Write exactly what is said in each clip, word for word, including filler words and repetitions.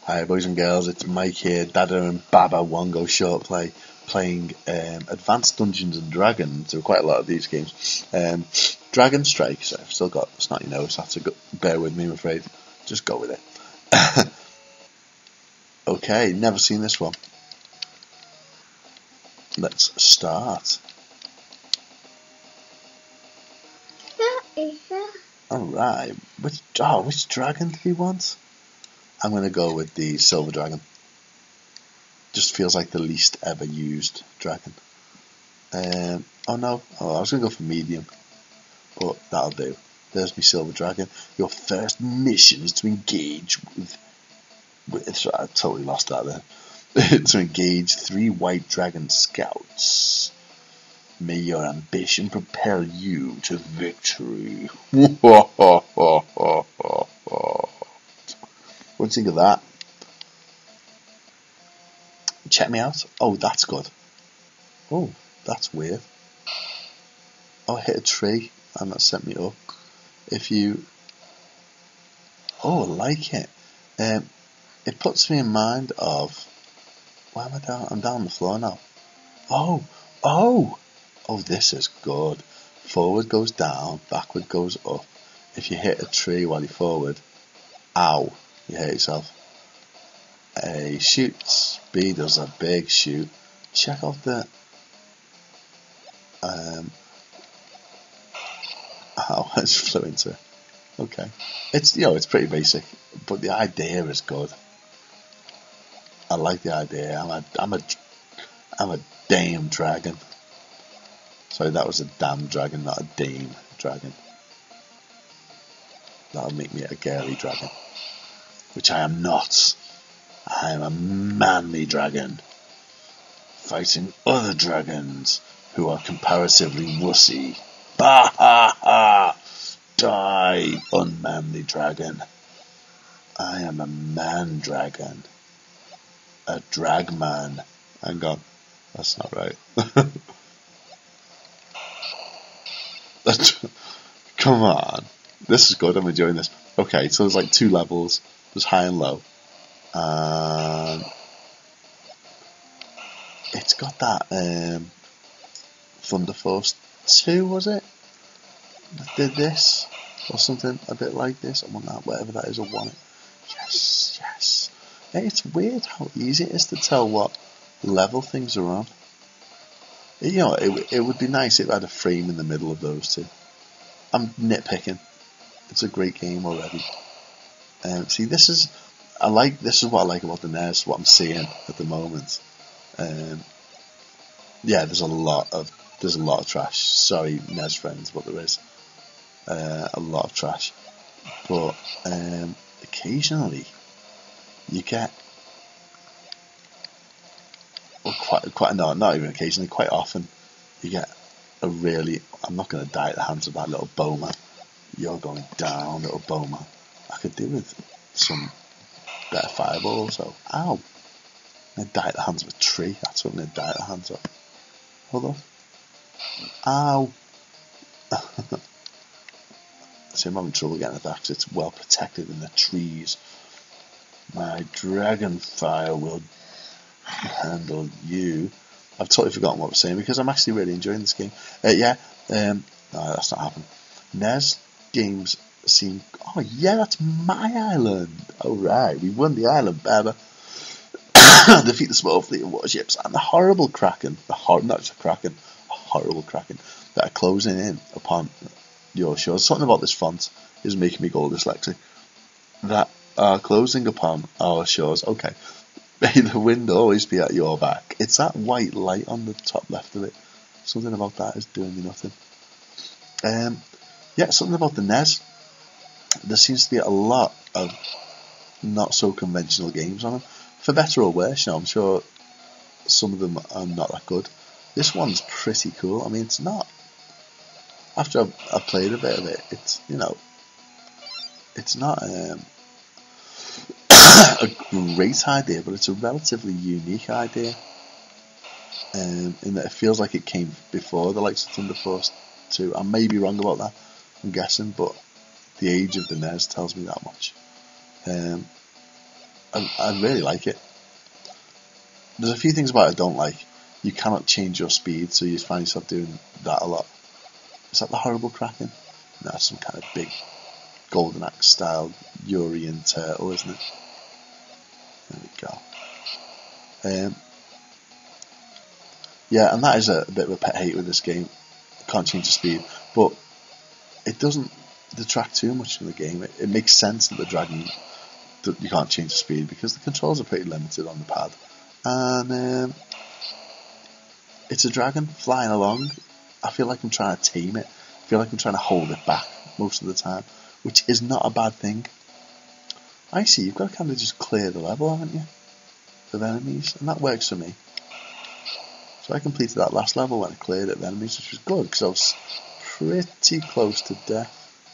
Hi boys and girls, it's Mike here, Dada and Baba Wongo ShortPlay, playing um, Advanced Dungeons and Dragons. There are quite a lot of these games. Um, Dragon Strike, so I've still got a snotty nose, so I have to go, bear with me, I'm afraid. Just go with it. Okay, never seen this one. Let's start. Alright, which, oh, which dragon do we want? I'm going to go with the silver dragon. Just feels like the least ever used dragon. Um, oh no, oh, I was going to go for medium, but that'll do. There's my silver dragon. Your first mission is to engage with, with I totally lost that then. To engage three white dragon scouts. May your ambition propel you to victory. What do you think of that? Check me out. Oh, that's good. Oh, that's weird. Oh, I hit a tree and that sent me up. If you... Oh, I like it. Um, it puts me in mind of... Why am I down? I'm down on the floor now. Oh, oh! Oh, this is good. Forward goes down, backward goes up. If you hit a tree while you're forward, ow, you hit yourself. A shoot. B does a big shoot. Check out the... Um, ow, I just flew into it. Okay. It's, you know, it's pretty basic, but the idea is good. I like the idea. I'm a, I'm a, I'm a damn dragon. Sorry, that was a damn dragon, not a dame dragon. That'll make me a girly dragon, which I am not. I am a manly dragon, fighting other dragons who are comparatively wussy. Ha ha ha! Die, unmanly dragon. I am a man dragon. A drag man. Hang on, that's not right. Come on, this is good. I'm enjoying this. Okay, so there's like two levels. There's high and low, and it's got that um, Thunder Force two, was it? Did this or something a bit like this? I want that, whatever that is. I want it. Yes, yes. Hey, it's weird how easy it is to tell what level things are on. You know, it, it would be nice if I had a frame in the middle of those two. I'm nitpicking. It's a great game already. Um, see, this is I like this is what I like about the N E S. What I'm seeing at the moment. Um, yeah, there's a lot of there's a lot of trash. Sorry, N E S friends, but there is uh, a lot of trash. But um, occasionally, you get. Well, quite, quite, no, not even occasionally, quite often, you get a really, I'm not going to die at the hands of that little bowman. You're going down, little bowman. I could do with some better fireballs, so, ow. I'm going to die at the hands of a tree, that's what I'm going to die at the hands of. Hold on. Ow. See, I'm having trouble getting at that because it's well protected in the trees. My dragon fire will handle you. I've totally forgotten what I was saying because I'm actually really enjoying this game. Uh, yeah, um, no, that's not happening. N E S games seem. Oh yeah, that's my island. All right, we won the island, baby. Defeat the small fleet of warships and the horrible kraken. The hor not just a kraken, a horrible kraken that are closing in upon your shores. Something about this font is making me go dyslexic. That are closing upon our shores. Okay. May the wind always be at your back. It's that white light on the top left of it. Something about that is doing me nothing. Um, yeah, something about the N E S. There seems to be a lot of not so conventional games on them. For better or worse, you know, I'm sure some of them are not that good. This one's pretty cool. I mean, it's not. After I've, I've played a bit of it, it's, you know, it's not. Um, a great idea, but it's a relatively unique idea, um, in that it feels like it came before the likes of Thunder Force two. I may be wrong about that, I'm guessing, but the age of the N E S tells me that much. Um, I, I really like it. There's a few things about it I don't like. You cannot change your speed, so you find yourself doing that a lot. Is that the horrible Kraken? No, that's some kind of big Golden Axe style Urian turtle, isn't it? There we go. Um, yeah, and that is a, a bit of a pet hate with this game. You can't change the speed, but it doesn't detract too much from the game. It, it makes sense that the dragon, that you can't change the speed because the controls are pretty limited on the pad. And um, it's a dragon flying along. I feel like I'm trying to tame it. I feel like I'm trying to hold it back most of the time, which is not a bad thing. I see, you've got to kind of just clear the level, haven't you, of enemies, and that works for me. So I completed that last level when I cleared it of enemies, which was good, because I was pretty close to death.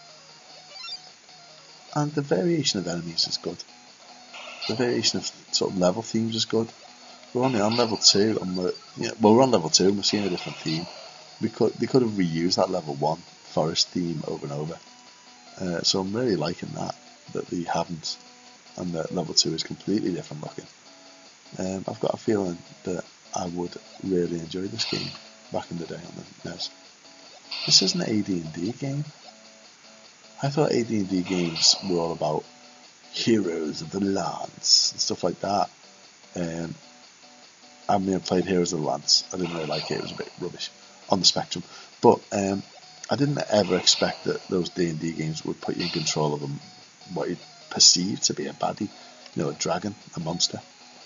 And the variation of enemies is good. The variation of sort of level themes is good. We're only on level two, and we're, yeah, well, we're on level two, and we're seeing a different theme. We could, they could have reused that level one forest theme over and over. Uh, so I'm really liking that, that they haven't, and that level two is completely different looking. Um, I've got a feeling that I would really enjoy this game back in the day on the N E S. This isn't an A D and D game. I thought A D and D games were all about heroes of the Lance and stuff like that. Um, I mean, I played Heroes of the Lance. I didn't really like it. It was a bit rubbish on the spectrum. But um, I didn't ever expect that those D and D games would put you in control of them, what you perceive to be a baddie, you know, a dragon, a monster.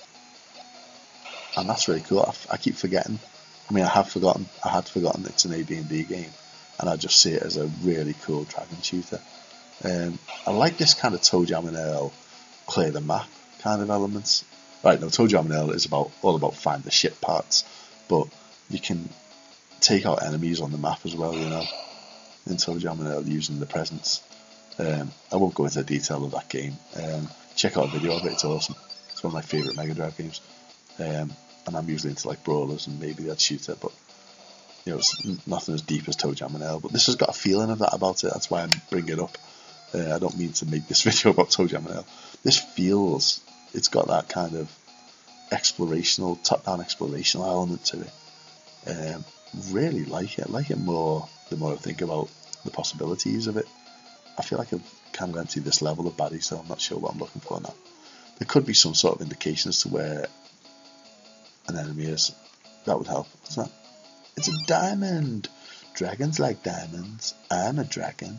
And that's really cool. I, I keep forgetting. I mean, I have forgotten. I had forgotten it's an A D and D game, and I just see it as a really cool dragon shooter. Um, I like this kind of Toe Jam and Earl clear the map kind of elements. Right, now Toe Jam and Earl is about all about find the ship parts, but you can take out enemies on the map as well, you know, in Toe Jam and Earl using the presence. Um, I won't go into the detail of that game. Um, check out a video of it, it's awesome. It's one of my favourite Mega Drive games. Um, and I'm usually into like brawlers and maybe that shooter, but you know, it's nothing as deep as Toe Jam and Earl. But this has got a feeling of that about it, that's why I'm bringing it up. Uh, I don't mean to make this video about Toe Jam and Earl. This feels, it's got that kind of explorational, top-down explorational element to it. Um, really like it. I like it more the more I think about the possibilities of it. I feel like I've kind of emptied this level of baddies, so I'm not sure what I'm looking for now. There could be some sort of indication as to where an enemy is. That would help. It's not. It's a diamond. Dragons like diamonds. I'm a dragon.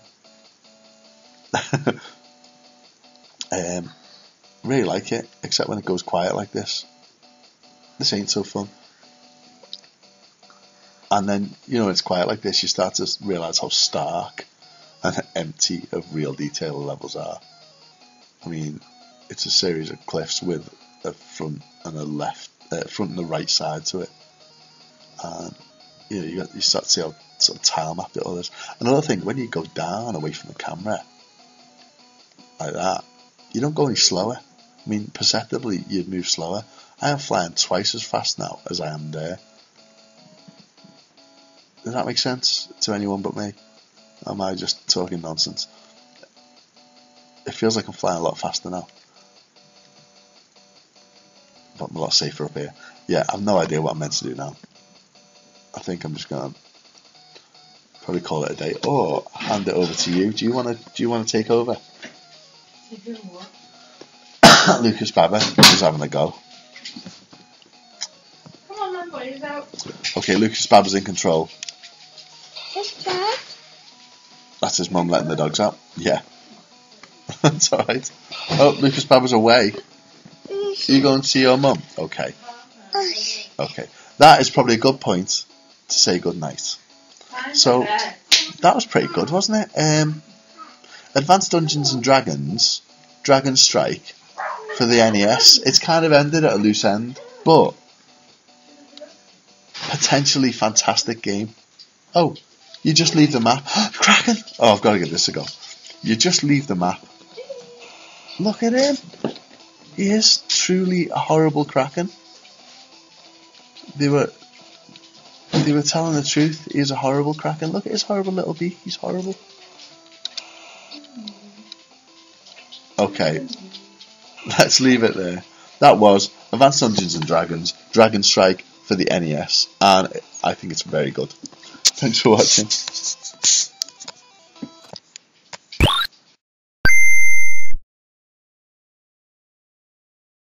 um, really like it, except when it goes quiet like this. This ain't so fun. And then, you know, when it's quiet like this, you start to realise how stark and empty of real detail the levels are. I mean, it's a series of cliffs with a front and a left, uh, front and a right side to it. And you know, you, got, you start to see how sort of tile mapped it all is. Another thing, when you go down away from the camera, like that, you don't go any slower. I mean, perceptibly, you'd move slower. I am flying twice as fast now as I am there. Does that make sense to anyone but me? Or am I just talking nonsense? It feels like I'm flying a lot faster now. But I'm a lot safer up here. Yeah, I've no idea what I'm meant to do now. I think I'm just gonna probably call it a day, or hand it over to you. Do you wanna? Do you wanna take over? Take over what? Lucas Baba is having a go. Come on, man, boy, he's out. Okay, Lucas Baba's in control. What's that? That's his mum letting the dogs out. Yeah, that's all right. Oh, Lucas Baba's away. Are you going to see your mum? Okay. Okay. That is probably a good point to say good night. So that was pretty good, wasn't it? Um, Advanced Dungeons and Dragons, Dragon Strike for the N E S. It's kind of ended at a loose end, but potentially fantastic game. Oh, you just leave the map. Kraken! Oh, I've got to give this a go. You just leave the map. Look at him. He is truly a horrible Kraken. They were they were telling the truth. He is a horrible Kraken. Look at his horrible little beak. He's horrible. Okay. let's leave it there. That was Advanced Dungeons and Dragons Dragon Strike for the N E S, and I think it's very good. Thanks for watching.